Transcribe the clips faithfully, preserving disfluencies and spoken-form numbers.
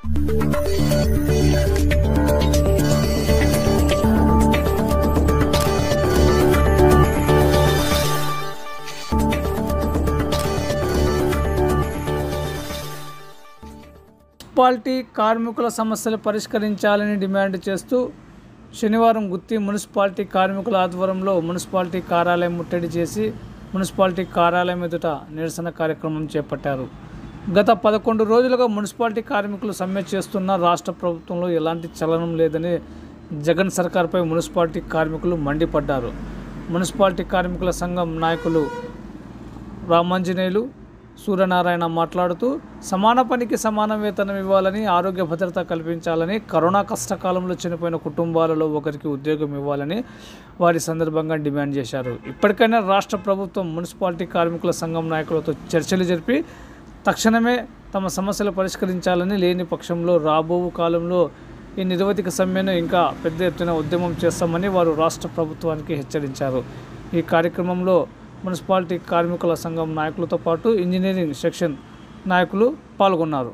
Municipality కార్మికుల సమస్యలు పరిష్కరించాలని డిమాండ్ చేస్తూ శనివారం గుత్తి మున్సిపాలిటీ కార్మికుల ఆధ్వర్యంలో మున్సిపాలిటీ కార్యాలయం ముట్టడి చేసి మున్సిపాలిటీ కార్యాలయం ఎదుట నిరసన కార్యక్రమం చేపట్టారు. గత పదకొండు రోజులుగా మున్సిపాలిటీ కార్మికులు సమ్మె చేస్తున్న రాష్ట్ర ప్రభుత్వంలో ఎలాంటి చలనం లేదని జగన్ సర్కార్పై మున్సిపాలిటీ కార్మికులు మండిపడ్డారు. మున్సిపాలిటీ కార్మికుల సంఘం నాయకులు రామాంజనేయులు సూర్యనారాయణ మాట్లాడుతూ సమాన పనికి సమాన వేతనం ఇవ్వాలని, ఆరోగ్య భద్రత కల్పించాలని, కరోనా కష్టకాలంలో చనిపోయిన కుటుంబాలలో ఒకరికి ఉద్యోగం ఇవ్వాలని వారి సందర్భంగా డిమాండ్ చేశారు. ఇప్పటికైనా రాష్ట్ర ప్రభుత్వం మున్సిపాలిటీ కార్మికుల సంఘం నాయకులతో చర్చలు జరిపి తక్షణమే తమ సమస్యలు పరిష్కరించాలని, లేని పక్షంలో రాబో కాలంలో ఈ నిరవధిక సమ్మెను ఇంకా పెద్ద ఎత్తున ఉద్యమం చేస్తామని వారు రాష్ట్ర ప్రభుత్వానికి హెచ్చరించారు. ఈ కార్యక్రమంలో మున్సిపాలిటీ కార్మికుల సంఘం నాయకులతో పాటు ఇంజనీరింగ్ సెక్షన్ నాయకులు పాల్గొన్నారు.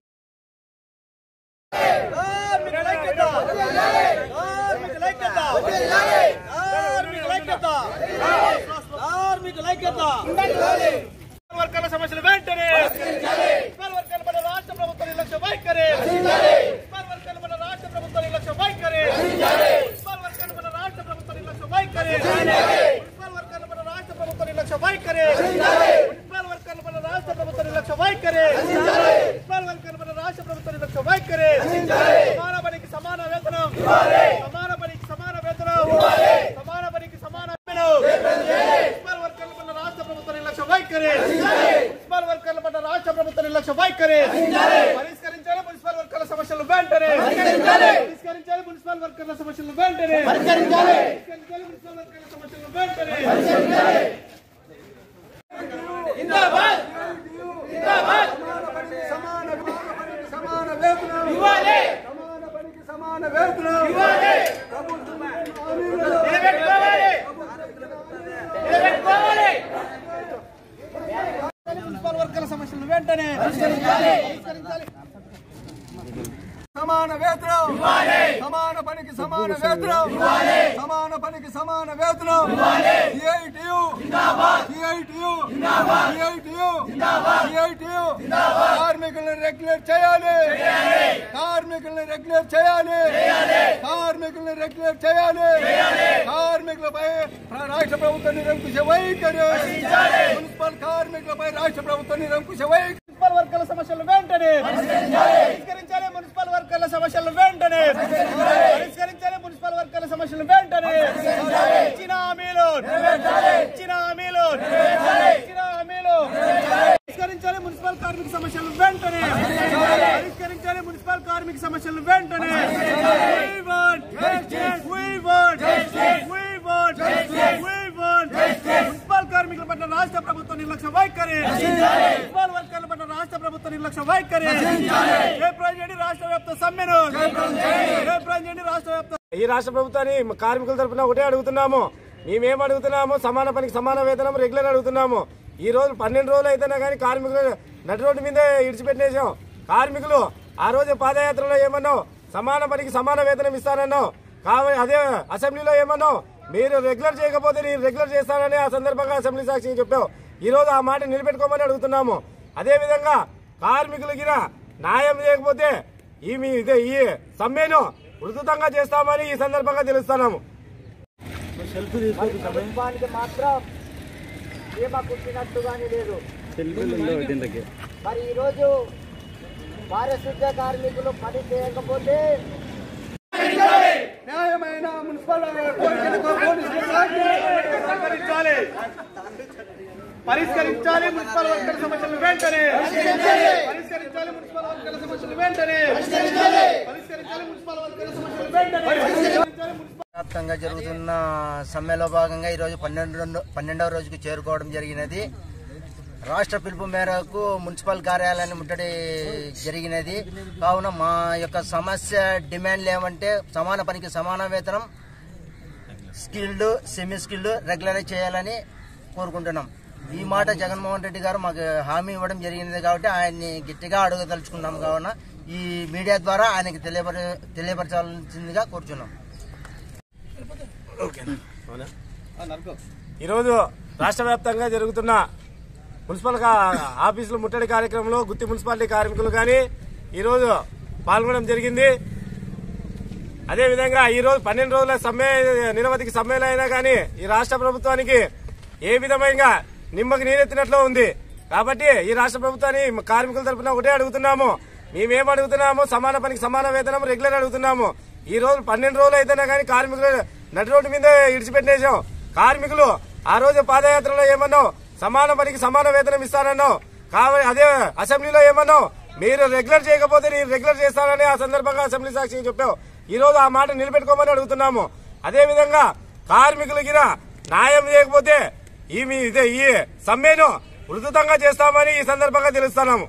సమాన వేతనం, సమాన పనికి సమాన వేతనం, సమాన పనికి సమాన వేతనం. సిఐటియు సిఐటియు సిఐటియు సిఐటియు కార్మికులను రెగ్యులేట్ చేయాలి, కార్మికులను రెగ్యులేట్ చేయాలి, కార్మికులను రెగ్యులేట్ చేయాలి. కార్మికులపై రాష్ట్ర ప్రభుత్వం నిరంకుశ వైఖరి, మున్సిపల్ కార్మికులపై రాష్ట్ర ప్రభుత్వం నిరంకుశ వైఖరి. మున్సిపల్ వర్కర్ల సమస్యలు వెంటనే పరిష్కరించాలి, మున్సిపల్ వర్కర్ల సమస్యలు వెంటనే పరిష్కరించాలి, మున్సిపల్ వర్కర్ల సమస్యలు వెంటనే. ఇచ్చిన హామీలు ఇచ్చిన హామీలు ఇచ్చిన హామీలు పరిష్కరించాలి, మున్సిపల్ కార్మిక సమస్యలు వెంటనే పరిష్కరించాలి, మున్సిపల్ కార్మిక సమస్యలు వెంటనే. We want justice, we want justice, we want justice, we want justice. Municipal కార్మికుల పట్ల రాష్ట్ర ప్రభుత్వం నిర్లక్ష్య వైఖరి, మున్సిపల్ వర్కర్ల పట్ల రాష్ట్ర ప్రభుత్వం నిర్లక్ష్య వైఖరి. జయప్రదండి రాష్ట్ర వ్యాప్త సమ్మెను, జయప్రదండి రాష్ట్ర వ్యాప్త. ఈ రాష్ట్ర ప్రభుత్వాన్ని కార్మికుల తరఫున ఒకటే అడుగుతున్నాము. మేమేం అడుగుతున్నాము? సమాన పనికి సమాన వేతనం రెగ్యులర్ అడుగుతున్నాము. ఈ రోజు పన్నెండు రోజులు అయితేనే కానీ కార్మికులు నడి రోడ్డు మీదే ఇడిచిపెట్టేసాం. కార్మికులు ఆ రోజు పాదయాత్రలో ఏమన్నావు? సమాన పనికి సమాన వేతనం ఇస్తానన్నావు. కాబట్టి అదే అసెంబ్లీలో ఏమన్నావు? మీరు రెగ్యులర్ చేయకపోతే నేను రెగ్యులర్ చేస్తానని ఆ సందర్భంగా అసెంబ్లీ సాక్షిని చెప్పావు. ఈ రోజు ఆ మాట నిలబెట్టుకోమని అడుగుతున్నాము. అదే విధంగా కార్మికులకి న్యాయం చేయకపోతే ఈ ఈ సమ్మెను ఉధృతంగా చేస్తామని ఈ సందర్భంగా తెలుస్తున్నాము. ప్రభుత్వానికి మాత్రం బీమా కుట్టినట్టుగానే లేదు. మరి ఈరోజు పారిశుద్ధ్య కార్మికులు పని చేయకపోతే న్యాయమైన మున్సిపల్ పరిష్కరించాలి, మున్సిపల్ వర్కర్ల సమస్యలు వెంటనే పరిష్కరించాలి, మున్సిపల్ వర్కర్ల సమస్యలు వెంటనే పరిష్కరించాలి, మున్సిపల్ వర్కర్ల సమస్యలు వెంటనే. వ్యాప్తంగా జరుగుతున్న సమ్మెలో భాగంగా ఈరోజు పన్నెండు పన్నెండవ రోజుకు చేరుకోవడం జరిగినది. రాష్ట్ర పిలుపు మేరకు మున్సిపల్ కార్యాలయాన్ని ముట్టడి జరిగినది. కావున మా యొక్క సమస్య డిమాండ్లు ఏమంటే సమాన పనికి సమాన వేతనం, స్కిల్డ్ సెమీ స్కిల్డ్ రెగ్యులరైజ్ చేయాలని కోరుకుంటున్నాం. ఈ మాట జగన్మోహన్ రెడ్డి గారు మాకు హామీ ఇవ్వడం జరిగినది కాబట్టి ఆయన్ని గట్టిగా అడగదలుచుకున్నాం. కావున ఈ మీడియా ద్వారా ఆయనకి తెలియపర తెలియపరచాల్సిందిగా కోరుచున్నాం. ఈరోజు రాష్ట్ర వ్యాప్తంగా జరుగుతున్న మున్సిపల్ ఆఫీసులు ముట్టడి కార్యక్రమంలో గుత్తి మున్సిపాలిటీ కార్మికులు కానీ ఈరోజు పాల్గొనడం జరిగింది. అదేవిధంగా ఈరోజు పన్నెండు రోజుల సమ్మె నిరవధిక సమ్మెలు అయినా కానీ ఈ రాష్ట్ర ప్రభుత్వానికి ఏ విధమైన నిమ్మకి నీరెత్తినట్లు ఉంది. కాబట్టి ఈ రాష్ట్ర ప్రభుత్వాన్ని కార్మికుల తరఫున ఒకటే అడుగుతున్నాము. మేమేం అడుగుతున్నాము, సమాన పనికి సమాన వేతనం రెగ్యులర్ అడుగుతున్నాము. ఈ రోజు పన్నెండు రోజులు అయితేనే కానీ కార్మికులు నడి రోడ్డు మీద ఇడిచిపెట్టేశాం. కార్మికులు ఆ రోజు పాదయాత్రలో ఏమన్నావు, సమాన పనికి సమాన వేతనం ఇస్తానన్నావు. కాబట్టి అదే అసెంబ్లీలో ఏమన్నావు, మీరు రెగ్యులర్ చేయకపోతే నేను రెగ్యులర్ చేస్తానని ఆ సందర్భంగా అసెంబ్లీ సాక్షిగా చెప్పావు. ఈ రోజు ఆ మాట నిలబెట్టుకోమని అడుగుతున్నాము. అదేవిధంగా కార్మికులకి న్యాయం చేయకపోతే ఈ ఈ సమ్మెను ఉధృతంగా చేస్తామని ఈ సందర్భంగా తెలుస్తున్నాము.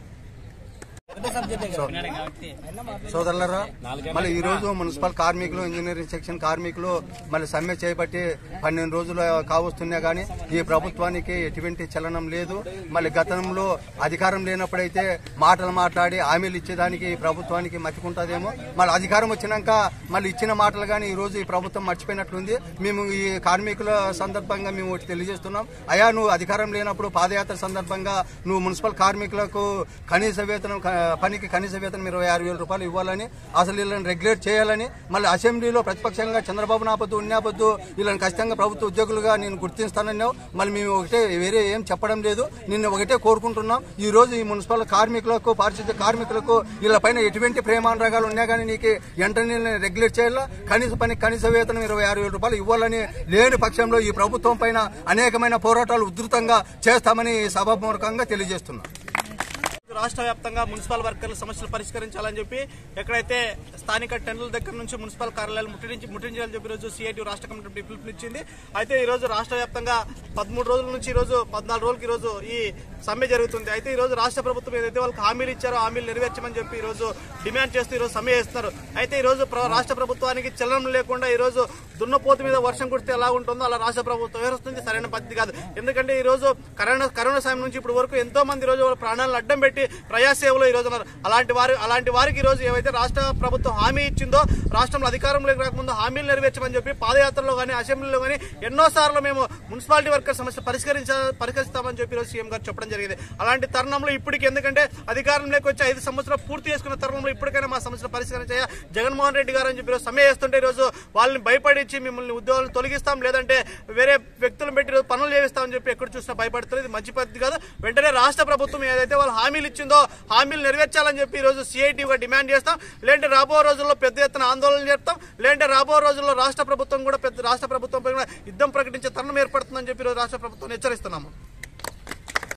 సోదరులరా, మళ్ళీ ఈ రోజు మున్సిపల్ కార్మికులు, ఇంజనీరింగ్ సెక్షన్ కార్మికులు మళ్ళీ సమ్మె చేపట్టి పన్నెండు రోజులు కావస్తున్నా గానీ ఈ ప్రభుత్వానికి ఎటువంటి చలనం లేదు. మళ్ళీ గతంలో అధికారం లేనప్పుడైతే మాటలు మాట్లాడి హామీలు ఇచ్చేదానికి ఈ ప్రభుత్వానికి మర్చికుంటుందేమో. మళ్ళీ అధికారం వచ్చినాక మళ్ళీ ఇచ్చిన మాటలు గానీ ఈ రోజు ఈ ప్రభుత్వం మర్చిపోయినట్లుంది. మేము ఈ కార్మికుల సందర్భంగా మేము ఒకటి తెలియజేస్తున్నాం. అయా, నువ్వు అధికారం లేనప్పుడు పాదయాత్ర సందర్భంగా నువ్వు మున్సిపల్ కార్మికులకు కనీస వేతనం పనికి కనీస వేతనం ఇరవై ఆరు వేల రూపాయలు ఇవ్వాలని, అసలు వీళ్ళని రెగ్యులేట్ చేయాలని, మళ్ళీ అసెంబ్లీలో ప్రతిపక్షంగా చంద్రబాబు నాపొద్దు ఉన్నాపొద్దు వీళ్ళని ఖచ్చితంగా ప్రభుత్వ ఉద్యోగులుగా నేను గుర్తిస్తానన్నావు. మళ్ళీ మేము ఒకటే, వేరే ఏం చెప్పడం లేదు, నిన్ను ఒకటే కోరుకుంటున్నాం. ఈ రోజు ఈ మున్సిపల్ కార్మికులకు, పారిశుద్ధ్య కార్మికులకు వీళ్ళ పైన ఎటువంటి ప్రేమానురాగాలు ఉన్నా కానీ నీకు వెంటనే రెగ్యులేట్ చేయాలా, కనీస పనికి కనీస వేతనం ఇరవై ఆరు వేల రూపాయలు ఇవ్వాలని, లేని పక్షంలో ఈ ప్రభుత్వం పైన అనేకమైన పోరాటాలు ఉధృతంగా చేస్తామని సభాపూర్వకంగా తెలియజేస్తున్నాం. రాష్ట్ర వ్యాప్తంగా మున్సిపల్ వర్కర్ల సమస్యలు పరిష్కరించాలని చెప్పి ఎక్కడైతే స్థానిక టెండర్ల దగ్గర నుంచి మున్సిపల్ కార్యాలయాలు ముట్టించి ముట్టించాలని చెప్పి ఈరోజు సిఐటి రాష్ట్ర కమిటీ పిలుపునిచ్చింది. అయితే ఈ రోజు రాష్ట్ర వ్యాప్తంగా పదమూడు రోజుల నుంచి ఈ రోజు పద్నాలుగు రోజులకి ఈ రోజు ఈ సమ్మె జరుగుతుంది. అయితే ఈ రోజు రాష్ట్ర ప్రభుత్వం ఏదైతే వాళ్ళకి హామీలు ఇచ్చారో హామీలు నెరవేర్చమని చెప్పి ఈ రోజు డిమాండ్ చేస్తూ ఈ రోజు సమ్మె చేస్తున్నారు. అయితే ఈ రోజు రాష్ట్ర ప్రభుత్వానికి చలనం లేకుండా ఈ రోజు దున్నపోతు మీద వర్షం కుడితే ఎలా ఉంటుందో అలా రాష్ట్ర ప్రభుత్వం వ్యవహరిస్తుంది. సరైన పద్ధతి కాదు. ఎందుకంటే ఈ రోజు కరోనా కరోనా సమయం నుంచి ఇప్పటి వరకు ఎంతో మంది ఈ రోజు వాళ్ళ ప్రాణాలను అడ్డం పెట్టి ప్రజాసేవలో ఈ రోజు ఉన్నారు. అలాంటి వారు అలాంటి వారికి ఈ రోజు ఏవైతే రాష్ట్ర ప్రభుత్వం హామీ ఇచ్చిందో, రాష్ట్రంలో అధికారంలోకి రాకముందు హామీలు నెరవేర్చమని చెప్పి పాదయాత్రలో కానీ అసెంబ్లీలో కానీ ఎన్నో సార్లు మేము మున్సిపాలిటీ వర్కర్ సమస్య పరిష్కరించ పరిష్కరిస్తామని చెప్పి ఈరోజు సీఎం గారు చెప్పడం జరిగింది. అలాంటి తరుణంలో ఇప్పటికి, ఎందుకంటే అధికారంలోకి వచ్చి ఐదు సంవత్సరాలు పూర్తి చేసుకున్న తరుణంలో ఇప్పటికైనా మా సమస్యలు పరిష్కరించాయా జగన్మోహన్ రెడ్డి గారు అని చెప్పి ఈరోజు సమ్మె చేస్తుంటే ఈ రోజు వాళ్ళని భయపడించి మిమ్మల్ని ఉద్యోగాలను తొలగిస్తాం, లేదంటే వేరే వ్యక్తులను పెట్టి ఈరోజు పనులు చేస్తామని చెప్పి ఎక్కడ చూసినా భయపడుతుంది. ఇది మంచి పద్ధతి కాదు. వెంటనే రాష్ట్ర ప్రభుత్వం ఏదైతే వాళ్ళు హామీలు ఇచ్చిందో హామీలు నెరవేర్చాలని చెప్పి ఈ రోజు సిఐటిగా డిమాండ్ చేస్తాం. లేదంటే రాబో రోజుల్లో పెద్ద ఎత్తున ఆందోళన చేస్తాం. లేదంటే రాబో రోజుల్లో రాష్ట్ర ప్రభుత్వం కూడా పెద్ద రాష్ట్ర ప్రభుత్వం పైన యుద్ధం ప్రకటించే తరుణం ఏర్పడుతుందని చెప్పి రాష్ట్ర ప్రభుత్వం హెచ్చరిస్తున్నాము.